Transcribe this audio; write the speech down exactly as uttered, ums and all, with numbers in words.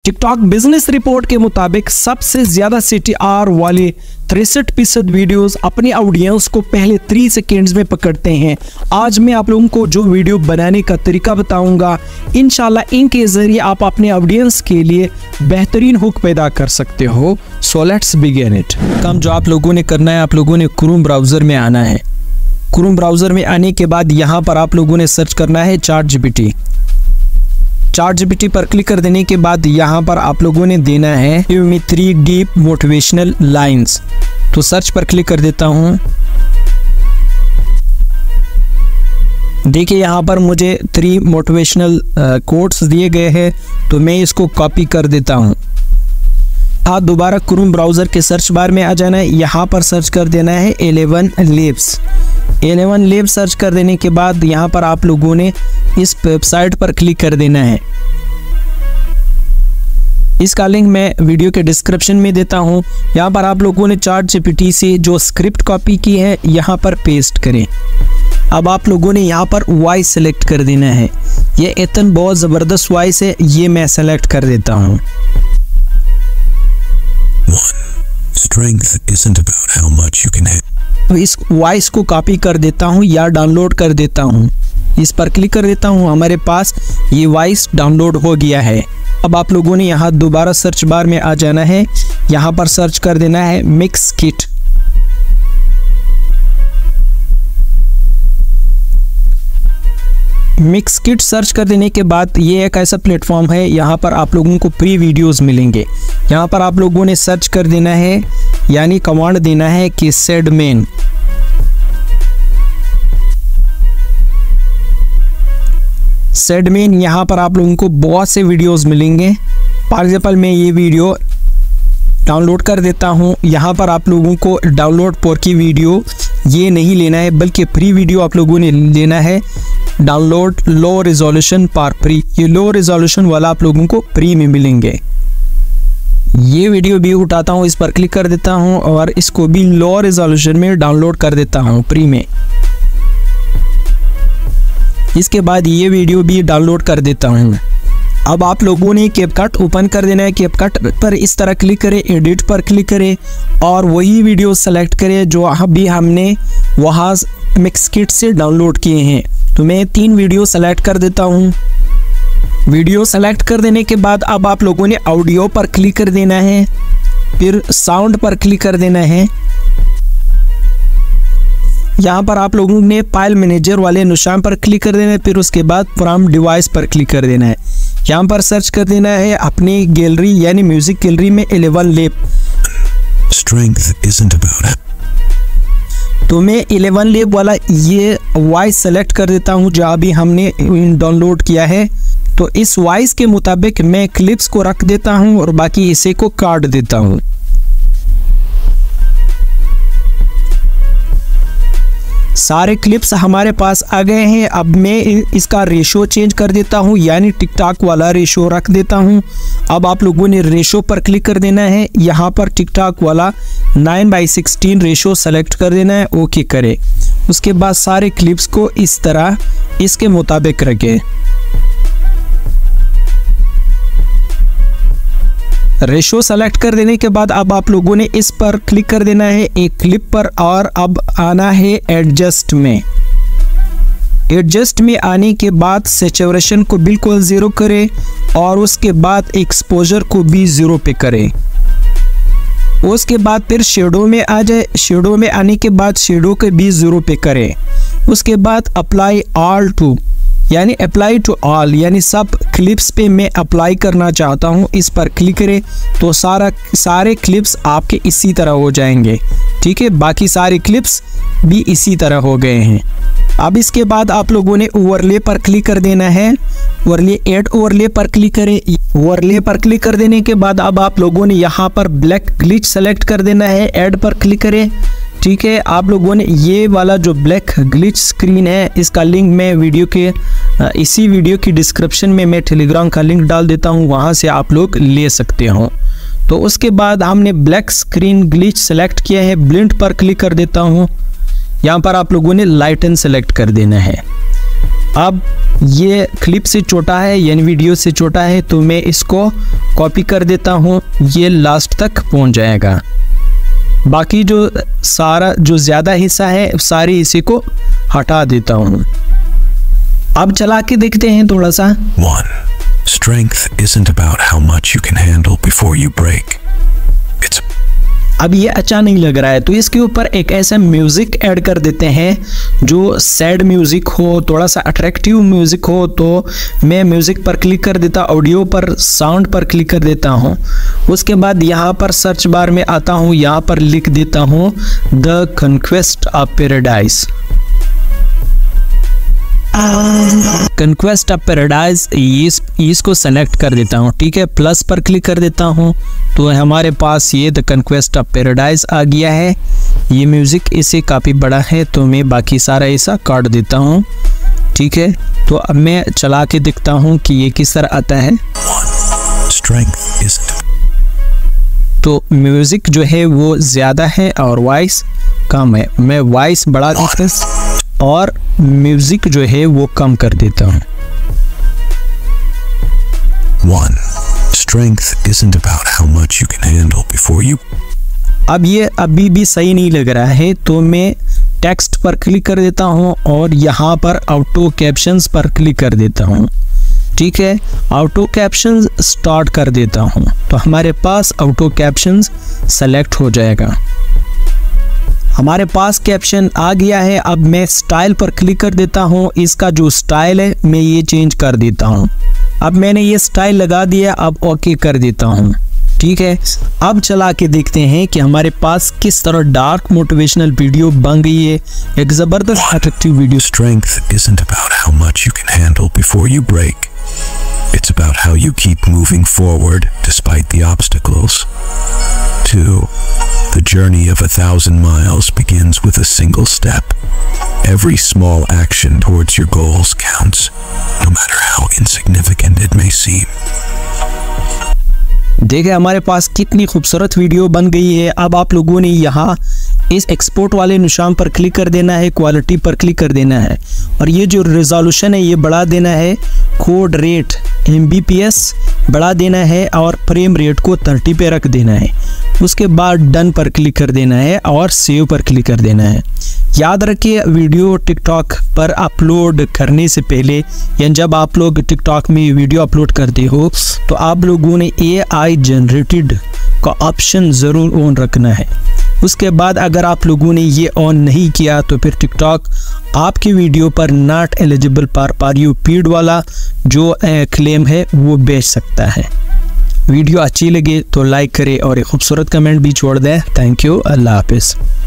TikTok business report के मुताबिक सबसे ज्यादा सीटीआर वाले तिरसठ फीसद वीडियोस अपनी ऑडियंस को पहले तीस सेकेंड्स में पकड़ते हैं। आज मैं आप लोगों को जो वीडियो बनाने का तरीका बताऊंगा, इंशाल्लाह इनके जरिए आप अपने ऑडियंस के लिए बेहतरीन हुक पैदा कर सकते हो। So let's begin it. काम जो आप लोगों ने करना है, आप लोगों ने क्रोम ब्राउजर में आना है। क्रोम ब्राउजर में आने के बाद यहाँ पर आप लोगों ने सर्च करना है चैट जीपीटी। चैट जीपीटी पर क्लिक कर देने के बाद यहाँ पर आप लोगों ने देना है give me three deep motivational lines. तो सर्च पर क्लिक कर देता हूँ। देखिए यहाँ पर मुझे थ्री मोटिवेशनल कोट्स दिए गए हैं, तो मैं इसको कॉपी कर देता हूँ। हाँ, दोबारा क्रोम ब्राउजर के सर्च बार में आ जाना है। यहाँ पर सर्च कर देना है eleven labs. Eleven labs search कर देने के बाद यहाँ पर आप लोगों ने इस वेबसाइट पर क्लिक कर देना है। इसका लिंक मैं वीडियो के डिस्क्रिप्शन में देता हूँ। यहाँ पर आप लोगों ने चैट जीपीटी से जो स्क्रिप्ट कॉपी की है यहाँ पर पेस्ट करें। अब आप लोगों ने यहाँ पर वॉइस सेलेक्ट कर देना है। ये इतना बहुत ज़बरदस्त वॉइस है, ये मैं सेलेक्ट कर देता हूँ। Strength isn't about how much you can hit. तो इस वॉइस को कॉपी कर देता हूँ या डाउनलोड कर देता हूँ। इस पर क्लिक कर देता हूँ। हमारे पास ये वॉइस डाउनलोड हो गया है। अब आप लोगों ने यहाँ दोबारा सर्च बार में आ जाना है। यहाँ पर सर्च कर देना है mix kit. Mix kit search कर देने के बाद ये एक ऐसा प्लेटफॉर्म है, यहाँ पर आप लोगों को प्री वीडियोस मिलेंगे। यहाँ पर आप लोगों ने सर्च कर देना है, यानी कमांड देना है कि सेडमेन। सेडमेन यहाँ पर आप लोगों को बहुत से वीडियोस मिलेंगे। फॉर एग्जाम्पल मैं ये वीडियो डाउनलोड कर देता हूँ। यहाँ पर आप लोगों को डाउनलोड पर की वीडियो ये नहीं लेना है, बल्कि प्री वीडियो आप लोगों ने लेना है। डाउनलोड लो रिजोल्यूशन पर प्री, ये लो रिजोल्यूशन वाला आप लोगों को प्री में मिलेंगे। ये वीडियो भी उठाता हूँ, इस पर क्लिक कर देता हूँ और इसको भी लो रिजोल्यूशन में डाउनलोड कर देता हूँ प्री में। इसके बाद ये वीडियो भी डाउनलोड कर देता हूँ। अब आप लोगों ने कैपकट ओपन कर देना है। कैपकट पर इस तरह क्लिक करें, एडिट पर क्लिक करें और वही वीडियो सेलेक्ट करें जो अभी हमने वहाँ मिक्स किट से डाउनलोड किए हैं। तो मैं तीन वीडियो सेलेक्ट कर देता हूँ। वीडियो सेलेक्ट कर देने के बाद अब आप लोगों ने ऑडियो पर क्लिक कर देना है, फिर साउंड पर क्लिक कर देना है। यहाँ पर आप लोगों ने फाइल मैनेजर वाले निशान पर क्लिक कर देना है, फिर उसके बाद फ्रॉम डिवाइस पर क्लिक कर देना है। यहाँ पर सर्च कर देना है अपनी गैलरी यानी म्यूजिक गैलरी में eleven lab. Strength isn't about it. तो मैं इलेवन लेब वाला ये वॉइस सेलेक्ट कर देता हूँ जो अभी हमने डाउनलोड किया है। तो इस वॉइस के मुताबिक मैं क्लिप्स को रख देता हूँ और बाकी हिस्से को काट देता हूँ। सारे क्लिप्स हमारे पास आ गए हैं। अब मैं इसका रेशो चेंज कर देता हूँ, यानी टिकटॉक वाला रेशो रख देता हूँ। अब आप लोगों ने रेशो पर क्लिक कर देना है। यहाँ पर टिकटॉक वाला nine by sixteen ratio select कर देना है, ओके करें। उसके बाद सारे क्लिप्स को इस तरह इसके मुताबिक रखें। रेशो सेलेक्ट कर देने के बाद अब आप लोगों ने इस पर क्लिक कर देना है एक क्लिप पर और अब आना है एडजस्ट में। एडजस्ट में आने के बाद सैचुरेशन को बिल्कुल ज़ीरो करें और उसके बाद एक्सपोजर को भी ज़ीरो पे करें। उसके बाद फिर शेडो में आ जाए। शेडो में आने के बाद शेडो के भी ज़ीरो पे करें। उसके बाद अप्लाई ऑल टू, यानी अप्लाई टू ऑल, यानी सब क्लिप्स पे मैं अप्लाई करना चाहता हूँ। इस पर क्लिक करें तो सारा सारे क्लिप्स आपके इसी तरह हो जाएंगे। ठीक है, बाकी सारे क्लिप्स भी इसी तरह हो गए हैं। अब इसके बाद आप लोगों ने ओवरले पर क्लिक कर देना है। ओवरले ऐड ओवरले पर क्लिक करें। ओवरले पर क्लिक कर देने के बाद अब आप लोगों ने यहाँ पर ब्लैक ग्लिच सेलेक्ट कर देना है। ऐड पर क्लिक करें। ठीक है, आप लोगों ने ये वाला जो ब्लैक ग्लिच स्क्रीन है, इसका लिंक मैं वीडियो के इसी वीडियो की डिस्क्रिप्शन में मैं टेलीग्राम का लिंक डाल देता हूँ, वहाँ से आप लोग ले सकते हो। तो उसके बाद हमने ब्लैक स्क्रीन ग्लिच सेलेक्ट किया है। ब्लिंड पर क्लिक कर देता हूँ। यहाँ पर आप लोगों ने लाइटन सेलेक्ट कर देना है। अब ये क्लिप से छोटा है यानी वीडियो से छोटा है, तो मैं इसको कॉपी कर देता हूँ, ये लास्ट तक पहुँच जाएगा। बाकी जो सारा जो ज़्यादा हिस्सा है सारे हिस्से को हटा देता हूँ। अब चला के देखते हैं थोड़ा सा। One. Strength isn't about how much you can handle before you break. It's अब ये अच्छा नहीं लग रहा है, तो इसके ऊपर एक ऐसा म्यूज़िक ऐड कर देते हैं जो सैड म्यूज़िक हो, थोड़ा सा अट्रैक्टिव म्यूज़िक हो। तो मैं म्यूज़िक पर क्लिक कर देता, ऑडियो पर, साउंड पर क्लिक कर देता हूँ। उसके बाद यहाँ पर सर्च बार में आता हूँ, यहाँ पर लिख देता हूँ the conquest of paradise. Conquest of paradise इस इसको सेलेक्ट कर देता हूँ, ठीक है। प्लस पर क्लिक कर देता हूँ तो हमारे पास ये द कॉन्क्वेस्ट ऑफ पैराडाइज आ गया है। ये म्यूज़िक इससे काफ़ी बड़ा है, तो मैं बाकी सारा ऐसा काट देता हूँ, ठीक है। तो अब मैं चला के देखता हूँ कि ये किस तरह आता है। तो म्यूज़िक जो है वो ज़्यादा है और वॉइस कम है। मैं वॉइस बढ़ा देता हूँ और म्यूजिक जो है वो कम कर देता हूँ। One. Strength isn't about how much you can handle before you. अब ये अभी भी सही नहीं लग रहा है, तो मैं टेक्स्ट पर क्लिक कर देता हूँ और यहाँ पर ऑटो कैप्शंस पर क्लिक कर देता हूँ, ठीक है। ऑटो कैप्शंस स्टार्ट कर देता हूँ, तो हमारे पास ऑटो कैप्शंस सेलेक्ट हो जाएगा। हमारे पास कैप्शन आ गया है। अब मैं स्टाइल पर क्लिक कर देता हूँ, इसका जो स्टाइल है मैं ये चेंज कर देता हूँ। अब मैंने ये स्टाइल लगा दिया, अब ओके कर देता हूँ, ठीक है। अब चला के देखते हैं कि हमारे पास किस तरह डार्क मोटिवेशनल वीडियो बन गई है, एक ज़बरदस्त attractive video. Strength isn't about how much you can handle before you break. It's about how you keep moving forward despite the obstacles. Two. The journey of a thousand miles begins with a single step. Every small action towards your goals counts, no matter how insignificant it may seem. देखिए हमारे पास कितनी खूबसूरत video बन गई है। अब आप लोगों ने यहाँ इस एक्सपोर्ट वाले निशान पर क्लिक कर देना है, क्वालिटी पर क्लिक कर देना है और ये जो रिजोल्यूशन है ये बढ़ा देना है, code rate M B P S बढ़ा देना है और फ्रेम रेट को तीस पे रख देना है। उसके बाद डन पर क्लिक कर देना है और सेव पर क्लिक कर देना है। याद रखिए वीडियो टिकटॉक पर अपलोड करने से पहले या जब आप लोग टिकटॉक में वीडियो अपलोड करते हो तो आप लोगों ने ए आई जनरेटेड का ऑप्शन ज़रूर ऑन रखना है। उसके बाद अगर आप लोगों ने ये ऑन नहीं किया तो फिर टिकटॉक आपकी वीडियो पर नॉट एलिजिबल पर पर यू फीड वाला जो क्लेम है वो बेच सकता है। वीडियो अच्छी लगे तो लाइक करें और एक खूबसूरत कमेंट भी छोड़ दें। थैंक यू, अल्लाह हाफिज़।